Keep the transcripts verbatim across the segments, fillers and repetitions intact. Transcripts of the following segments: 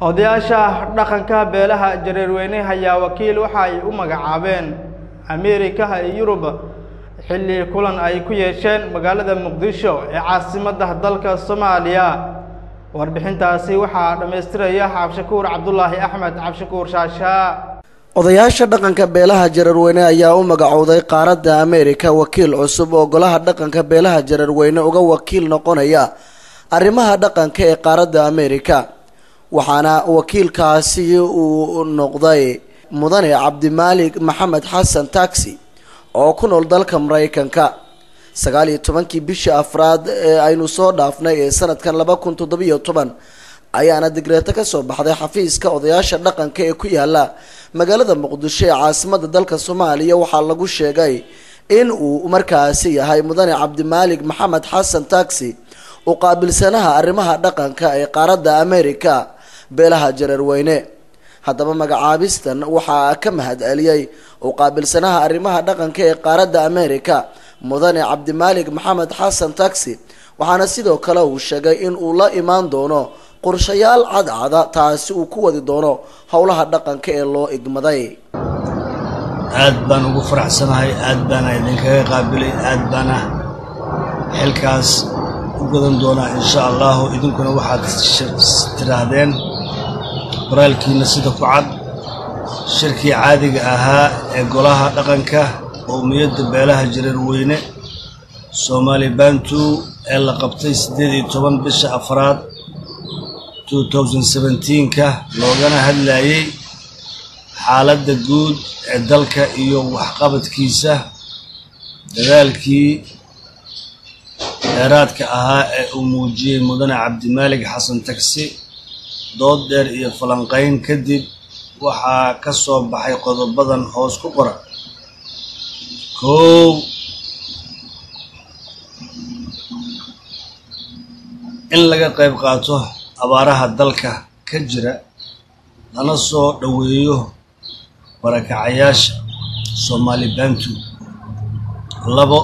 odayaasha dhaqanka beelaha jareerweyne ayaa wakiil waxa ay u magacaabeen Ameerika iyo Yurub xilli kulan ay ku yeesheen magaalada Muqdisho ee caasimadda dalka Soomaaliya. warbixintaasi waxaa dhameystiraya Cabshakuur Cabdullaahi Axmed Cabshakuur Shaasha. odayaasha dhaqanka beelaha jareerweyne ayaa u magacowday qaaradda Ameerika wakiil cusub oo golaha dhaqanka beelaha jareerweyne uga wakiil noqonaya arrimaha dhaqanka ee qaaradda Ameerika. waxaana wakiilkaasi uu noqday mudane Cabdimaalik Maxamed Xasan Taxi oo ku nool dalka Mareykanka. sagaal iyo tobankii bishii afraad ee aynu soo dhaafnay ee sanadkan laba kun toddoba iyo toban ayaana digreeto ka soo baxday xafiiska odayaasha dhaqanka ee ku yaala magaalada Muqdisho ee caasimadda dalka Soomaaliya. waxaa lagu sheegay in uu markaasi yahay mudane Cabdimaalik Maxamed Xasan Taxi oo qaabilsanaha arrimaha dhaqanka ee qaaradda Ameerika beelaha jareerweyne. haddaba magacaabistan waxaa ka mahad celiyay oo qaabilsanaha arrimaha dhaqanka ee qaaradda Ameerika mudane Cabdimaalik Maxamed Xasan Taxi, waxaana sidoo kale uu sheegay in uu la imaan doono qorshayaal cadcada taasi uu ku wadi doono howlaha dhaqanka ee loo igmaday. aad baan ugu faraxsanahay, aad baan idinkaga qaabilay, aad baan xilkaas u gadan doonaa insha Allah. idinkuna waxaad tiraahdeen qoraalkiina sida ku cad shirkii caadiga ahaa ee golaha dhaqanka qowmiyadda beelaha jareerweyne Soomaali Bantu ee la qabtay sideed iyo toban bisha afraad twenty seventeen ka loogana hadlayay xaaladda guud ee dalka iyo waxqabadkiisa. dadaalkii dheeraadka ahaa ee uu muujiyay mudane Cabdimaalik Xasan Taxi dood dheer iyo falanqayn kadib waxaa ka soo baxay qodobadan hoos ku qoran. kow, in laga qayb qaato abaaraha dalka ka jira lana soo dhaweeyo barakacayaasha Soomaali Bantu. labo,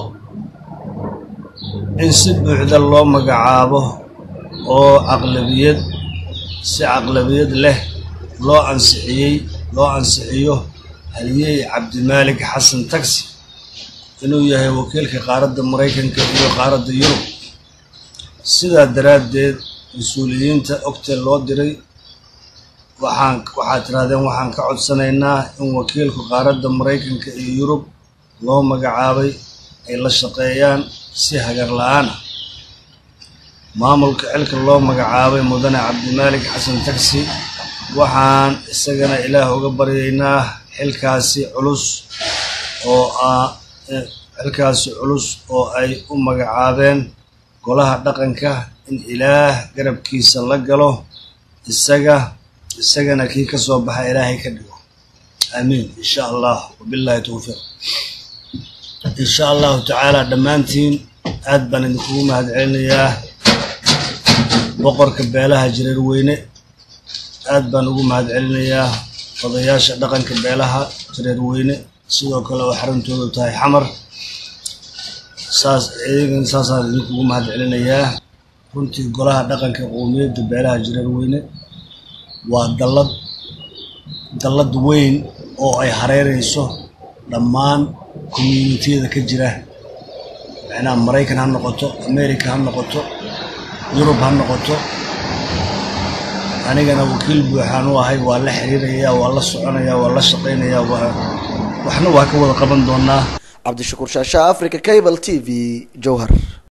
in si buuxda loo magacaabo oo aqlabiyad si aqlabiyad leh loo ansixiyay loo ansixiyo haliyey Cabdimaalik Xasan Taxi inuu yahay wakiilka qaaradda Mareykanka iyo qaaradda Yurub. sidaa daraaddeed mas'uuliyiinta ogta loo diray waxaan waxaad tirahdeen waxaan ka codsanaynaa in wakiilka qaaradda Mareykanka iyo Yurub loo magacaabay ay la shaqeeyaan si hagar la'aan ah. maamulka xilka loo magacaabay mudane Cabdimaalik Xasan Taxi waxaan isagana Ilaah uga baryaynaa xilkaasi culus oo ah xilkaasi culus oo ay u magacaabeen golaha dhaqanka in Ilaah garabkiisa la galo isaga isagana kii ka soo baxay Ilaahay ka dhigo. amiin insha Allah. wabillahi tawfiiq. insha Allah ta'ala dhamaantiin aad baan idinku mahad celinayaa. boqorka beelaha jareerweyne aad baan ugu mahad celinayaa. odayaasha dhaqanka beelaha jareerweyne sidoo kale oo xarintoodu tahay Xamar saas eegan saasaan idinku mahad celinayaa. runtii golaha dhaqanka qowmiyadda beelaha jareerweyne waa dallad dallad weyn oo ay hareerayso dhammaan community-da ka jira macnaha Mareykan ha noqoto, Ameerika ha noqoto, Yurub ha noqoto. anigana wakiil buuxaan u ahay, waa la xiriirayaa, waa la soconayaa, waa la shaqeynayaa, waxna waa ka wada qaban doonaa. Cabdishakuur Shaasha, Africa Cable T V, Jowhar.